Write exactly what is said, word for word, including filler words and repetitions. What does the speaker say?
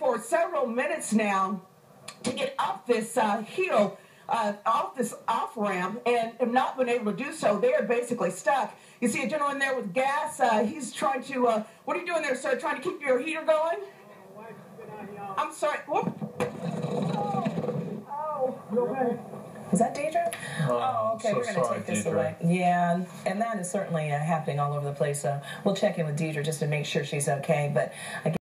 for several minutes now to get up this uh, hill, uh, off this off ramp, and have not been able to do so. They are basically stuck. You see a gentleman there with gas. Uh, he's trying to. Uh, what are you doing there, sir? Trying to keep your heater going? I'm sorry. Whoop. Oh, oh. Okay. Is that Deidre? Oh, oh okay. so We're going to sorry, take this Deidre. away. Yeah, and that is certainly uh, happening all over the place. So we'll check in with Deidre just to make sure she's okay. But again.